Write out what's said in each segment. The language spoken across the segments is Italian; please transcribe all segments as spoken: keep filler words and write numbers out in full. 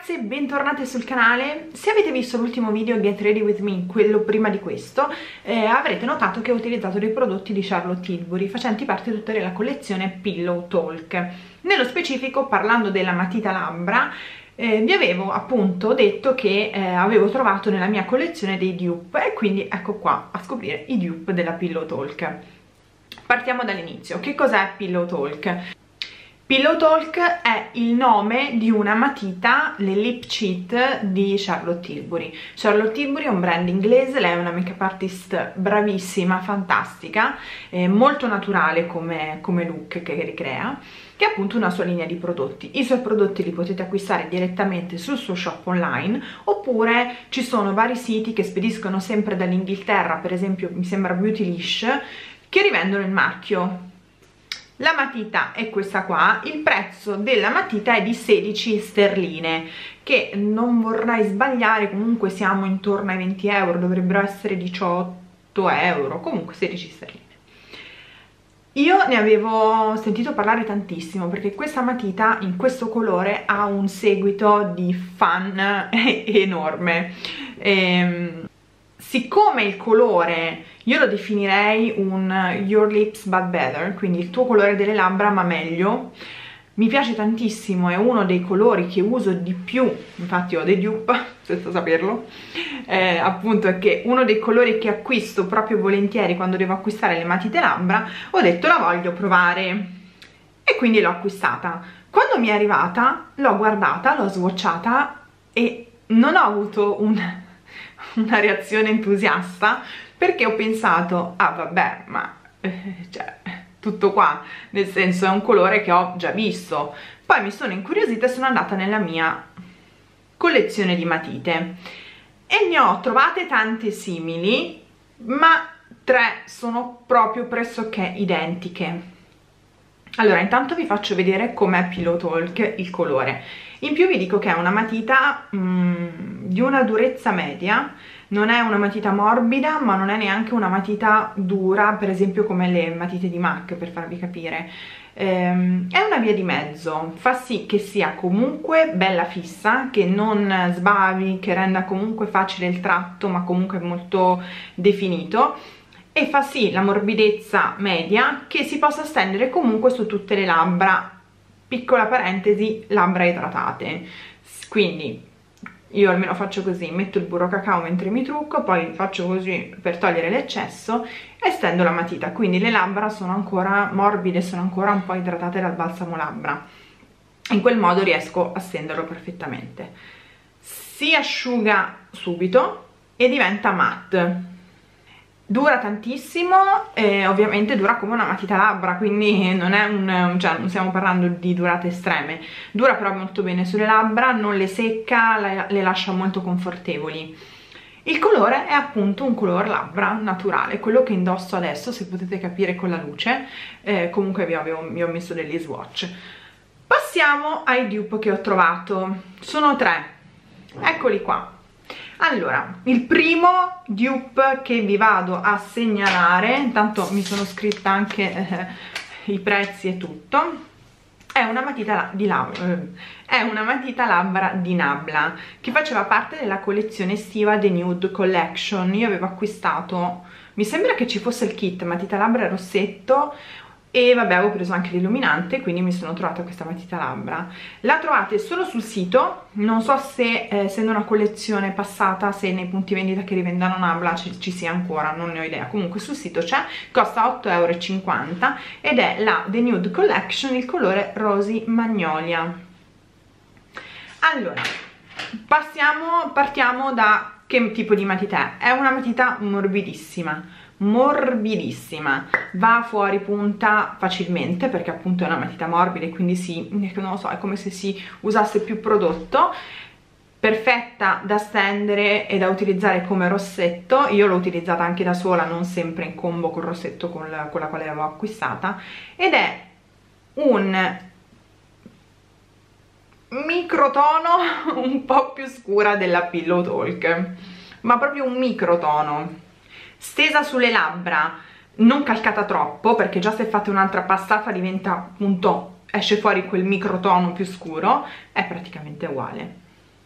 ragazze, bentornate sul canale. Se avete visto l'ultimo video Get Ready With Me, quello prima di questo, eh, avrete notato che ho utilizzato dei prodotti di Charlotte Tilbury facenti parte tutta della collezione Pillow Talk. Nello specifico, parlando della matita labbra, eh, vi avevo appunto detto che eh, avevo trovato nella mia collezione dei dupe e quindi ecco qua a scoprire i dupe della Pillow Talk. Partiamo dall'inizio. Che cos'è Pillow Talk? Pillow Talk è il nome di una matita, le lip cheat di Charlotte Tilbury. Charlotte Tilbury è un brand inglese, lei è una make-up artist bravissima, fantastica, eh, molto naturale come, come look che ricrea, che è appunto una sua linea di prodotti. I suoi prodotti li potete acquistare direttamente sul suo shop online, oppure ci sono vari siti che spediscono sempre dall'Inghilterra, per esempio mi sembra Beautylish, che rivendono il marchio. La matita è questa qua, il prezzo della matita è di sedici sterline, che non vorrei sbagliare, comunque siamo intorno ai venti euro, dovrebbero essere diciotto euro, comunque sedici sterline. Io ne avevo sentito parlare tantissimo perché questa matita in questo colore ha un seguito di fan enorme. Ehm, siccome il colore io lo definirei un your lips but better, quindi il tuo colore delle labbra ma meglio, mi piace tantissimo, è uno dei colori che uso di più, infatti ho dei dupe senza saperlo, eh, appunto è che uno dei colori che acquisto proprio volentieri quando devo acquistare le matite labbra, ho detto la voglio provare e quindi l'ho acquistata. Quando mi è arrivata l'ho guardata, l'ho swatchata e non ho avuto un una reazione entusiasta, perché ho pensato, ah vabbè, ma eh, cioè, tutto qua, nel senso è un colore che ho già visto. Poi mi sono incuriosita e sono andata nella mia collezione di matite e ne ho trovate tante simili, ma tre sono proprio pressoché identiche. Allora, intanto vi faccio vedere com'è Pillow Talk il colore. In più vi dico che è una matita mm, di una durezza media, non è una matita morbida, ma non è neanche una matita dura, per esempio come le matite di MAC, per farvi capire. Ehm, è una via di mezzo, fa sì che sia comunque bella fissa, che non sbavi, che renda comunque facile il tratto, ma comunque molto definito, e fa sì la morbidezza media, che si possa stendere comunque su tutte le labbra. Piccola parentesi, labbra idratate, quindi io almeno faccio così, metto il burro cacao mentre mi trucco, poi faccio così per togliere l'eccesso e stendo la matita, quindi le labbra sono ancora morbide, sono ancora un po' idratate dal balsamo labbra, in quel modo riesco a stenderlo perfettamente. Si asciuga subito e diventa matte. Dura tantissimo, e ovviamente dura come una matita labbra, quindi non è un, cioè non stiamo parlando di durate estreme, dura però molto bene sulle labbra, non le secca, le, le lascia molto confortevoli. Il colore è appunto un color labbra naturale, quello che indosso adesso, se potete capire con la luce, eh, comunque vi, avevo, vi ho messo degli swatch. Passiamo ai dupe che ho trovato, sono tre, eccoli qua. Allora, il primo dupe che vi vado a segnalare, intanto mi sono scritta anche eh, i prezzi e tutto, è una matita di labbra, eh, è una matita labbra di Nabla, che faceva parte della collezione estiva The Nude Collection. Io avevo acquistato, mi sembra che ci fosse il kit matita labbra rossetto, e vabbè, avevo preso anche l'illuminante, quindi mi sono trovata questa matita labbra. La trovate solo sul sito, non so se eh, essendo una collezione passata, se nei punti vendita che rivendano Nabla ci, ci sia ancora, non ne ho idea. Comunque sul sito c'è, costa otto e cinquanta euro ed è la The Nude Collection, il colore Rosy Magnolia. Allora, passiamo, partiamo da che tipo di matita è. È una matita morbidissima, morbidissima, va fuori punta facilmente perché appunto è una matita morbida e quindi si, non lo so, è come se si usasse più prodotto, perfetta da stendere e da utilizzare come rossetto. Io l'ho utilizzata anche da sola, non sempre in combo col rossetto con la, con la quale l'avevo acquistata, ed è un microtono un po' più scura della Pillow Talk, ma proprio un microtono, stesa sulle labbra, non calcata troppo, perché già se fate un'altra passata diventa appunto, esce fuori quel microtono più scuro, è praticamente uguale.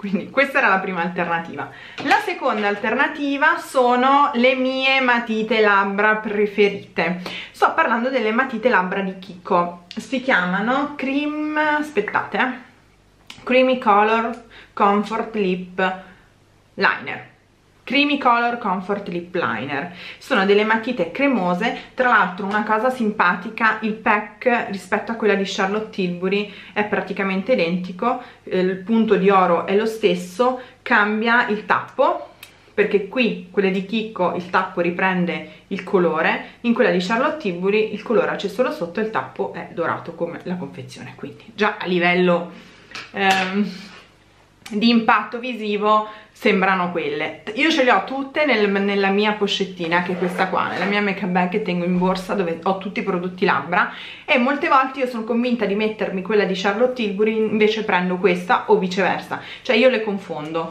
quindi questa era la prima alternativa. La seconda alternativa sono le mie matite labbra preferite. Sto parlando delle matite labbra di Kiko, si chiamano Cream, aspettate eh. Creamy Color Comfort Lip Liner. Creamy Color Comfort Lip Liner. Sono delle matite cremose, tra l'altro una cosa simpatica, il pack rispetto a quella di Charlotte Tilbury è praticamente identico, il punto di oro è lo stesso, cambia il tappo, perché qui quelle di Kiko il tappo riprende il colore, in quella di Charlotte Tilbury il colore c'è solo sotto e il tappo è dorato come la confezione, quindi già a livello ehm, di impatto visivo sembrano quelle. Io ce le ho tutte nel, nella mia pochettina, che è questa qua, nella mia make up bag che tengo in borsa, dove ho tutti i prodotti labbra, e molte volte io sono convinta di mettermi quella di Charlotte Tilbury, invece prendo questa o viceversa, cioè io le confondo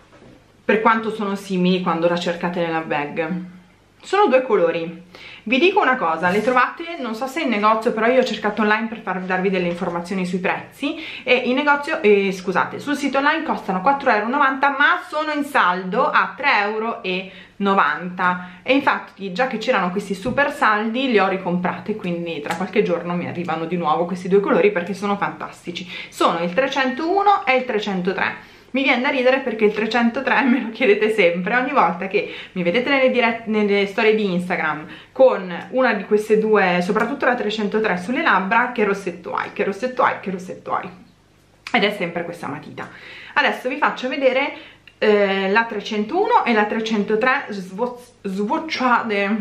per quanto sono simili quando la cercate nella bag. Sono due colori. Vi dico una cosa, le trovate, non so se in negozio, però io ho cercato online per farvi darvi delle informazioni sui prezzi, e in negozio, eh, scusate, sul sito online costano quattro e novanta euro, ma sono in saldo a tre e novanta euro, e infatti già che c'erano questi super saldi li ho ricomprate, quindi tra qualche giorno mi arrivano di nuovo questi due colori perché sono fantastici. Sono il trecentouno e il trecentotré. Mi viene da ridere perché il trecentotré me lo chiedete sempre, ogni volta che mi vedete nelle, dirette, nelle storie di Instagram con una di queste due, soprattutto la trecentotré sulle labbra, che rossetto hai, che rossetto hai, che rossetto hai, ed è sempre questa matita. Adesso vi faccio vedere eh, la trecentouno e la trecentotré swatchate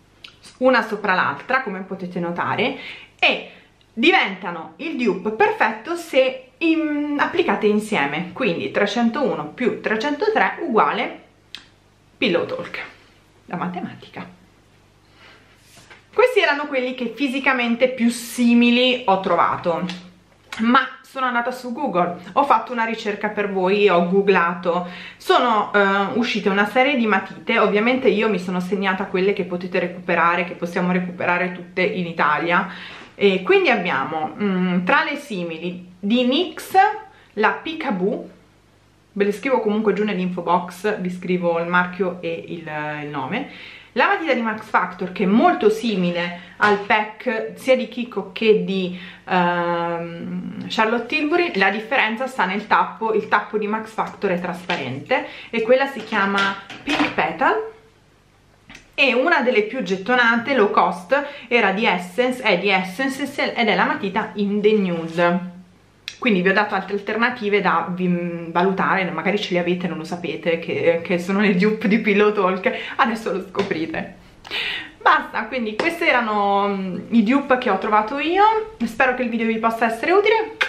una sopra l'altra, come potete notare, e diventano il dupe perfetto se in, applicate insieme, quindi trecentouno più trecentotré uguale Pillow Talk, la matematica. Questi erano quelli che fisicamente più simili ho trovato, ma sono andata su Google, ho fatto una ricerca per voi, ho googlato, sono uh, uscite una serie di matite, ovviamente io mi sono segnata quelle che potete recuperare, che possiamo recuperare tutte in Italia. E quindi abbiamo mh, tra le simili di NYX la Peekaboo, ve le scrivo comunque giù nell'info box, vi scrivo il marchio e il, il nome, la matita di Max Factor che è molto simile al pack sia di Kiko che di uh, Charlotte Tilbury, la differenza sta nel tappo, il tappo di Max Factor è trasparente e quella si chiama Pink Petal. E una delle più gettonate, low cost, era di Essence, è di Essence ed è la matita in the nude. Quindi vi ho dato altre alternative da valutare, magari ce le avete, non lo sapete, che, che sono le dupe di Pillow Talk, adesso lo scoprite. Basta, quindi questi erano i dupe che ho trovato io, spero che il video vi possa essere utile.